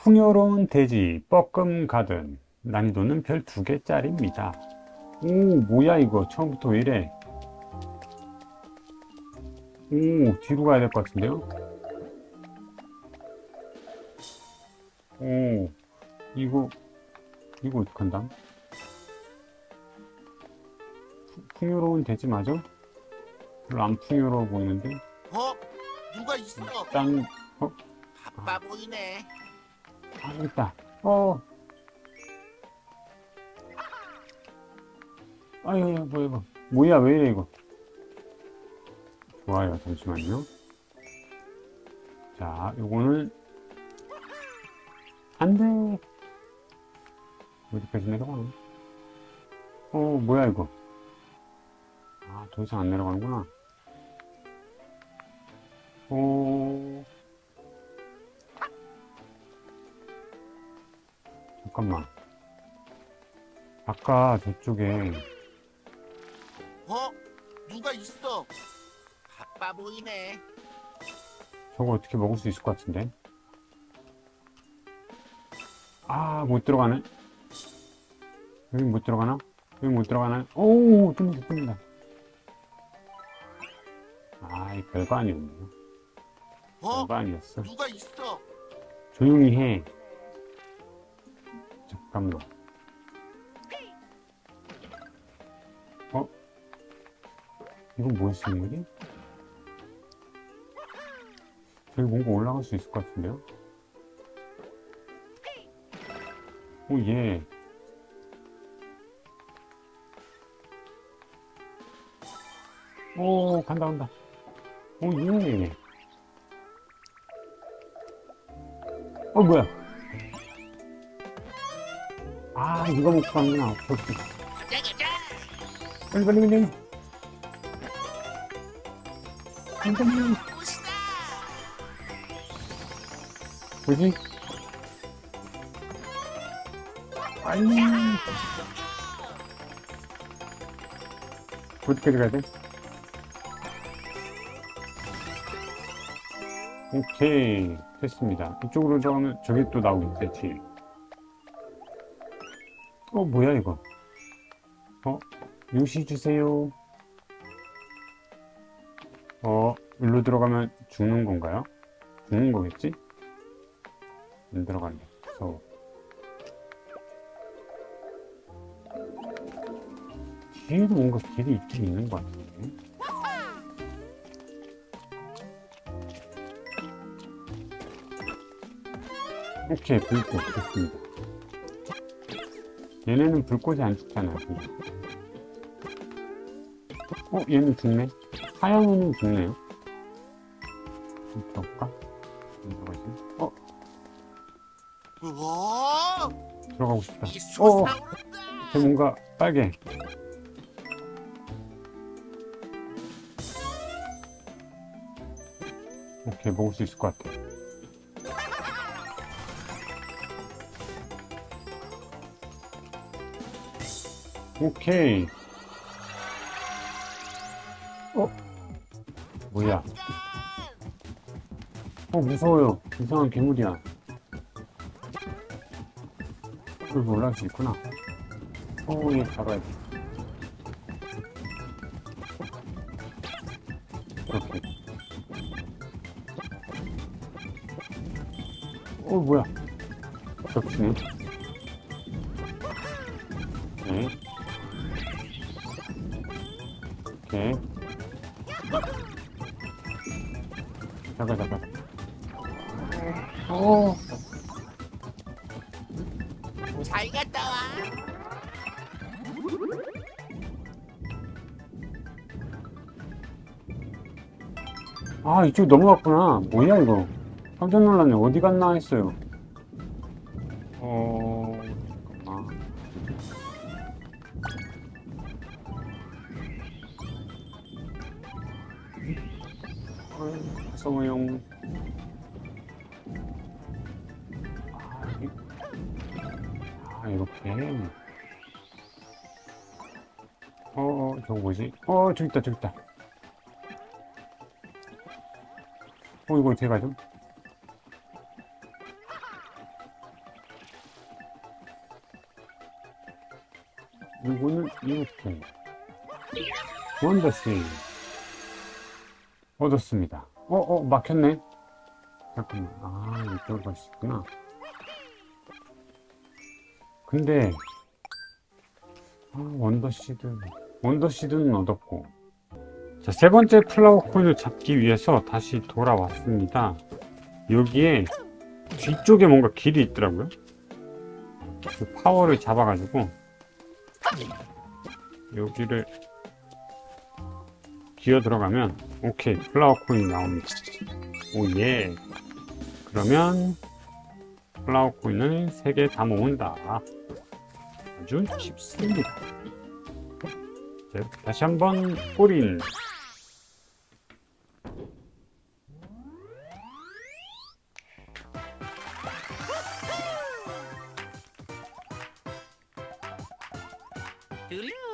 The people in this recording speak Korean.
풍요로운 돼지 뻐끔 가든. 난이도는 별 2개짜리입니다. 오, 뭐야 이거. 처음부터 왜 이래. 오, 뒤로 가야 될 것 같은데요. 오, 이거 어떡한다. 풍요로운 돼지 맞아? 별로 안 풍요로워 보이는데. 어? 누가 있어? 짠. 어? 바빠 보이네. 아, 여기 있다. 어. 아유, 뭐야 이거. 뭐야, 왜 이래 이거. 좋아요, 잠시만요. 자, 요거는 안 돼. 어디까지 내려가나? 뭐야 이거. 아, 더 이상 안 내려가는구나. 잠깐만. 아까 저쪽에 어? 누가 있어? 바빠 보이네. 저거 어떻게 먹을 수 있을 것 같은데? 아, 못 들어가네. 여기 못 들어가나? 여기 못 들어가나? 오, 뚫린다, 뚫린다. 아, 이 별거 아니었네요. 어? 별거 아니었어. 누가 있어? 조용히 해. 잠깐만. 이건 뭐였어, 여기? 저기 뭔가 올라갈 수 있을 것 같은데요? 오, 예. 오, 간다, 간다. 오, 예. 뭐야. 아, 이거 먹고 가는구나. 오케이, 오케이. 가자 가자. 빨리, 빨리, 빨리. 빨리. 꽃이다. 뭐지? 빨리. 어디까지 가야 돼? 오케이. 됐습니다. 이쪽으로 들어가면 저기 또 나오겠지. 뭐야, 이거. 요시 주세요. 일로 들어가면 죽는 건가요? 죽는 거겠지? 안 들어갈래. 무서워. 뒤에도 뭔가 길이 있긴 있는 것 같은데. 오케이, 불꽃 됐습니다. 얘네는 불꽃이 안 죽잖아요. 얘는 죽네. 하얀 애는 죽네요. 좀 들어볼까? 들어가지? 우와. 들어가고 싶다. 이 솟아오른다. 쟤 뭔가 빨개. 오케이, 먹을 수 있을 것 같아. 오케이. 뭐야. 무서워요. 이상한 괴물이야. 여기 올라갈 수 있구나. 얘 잡아야 돼. 이렇게. 뭐야. 겹치네. 네. 오케이. 잠깐. 잘 갔다 와. 이쪽 넘어갔구나. 뭐야, 이거. 깜짝 놀랐네. 어디 갔나 했어요. 잠깐만. 무서워용. 이렇게. 저거 뭐지? 저기 있다. 이거 어떻게 가죠? 이거는 이렇게 원더씨 얻었습니다. 막혔네. 잠깐만. 이쪽으로 갈 수 있구나. 근데 원더시드는 얻었고. 자, 세 번째 플라워 코인을 잡기 위해서 다시 돌아왔습니다. 여기에 뒤쪽에 뭔가 길이 있더라고요. 그 파워를 잡아가지고 여기를 기어 들어가면 오케이, 플라워 코인이 나옵니다. 오예. 그러면 플라워 코인을 3개 다 모은다. 아주 쉽습니다. 자, 다시 한번 꼬린. 들려?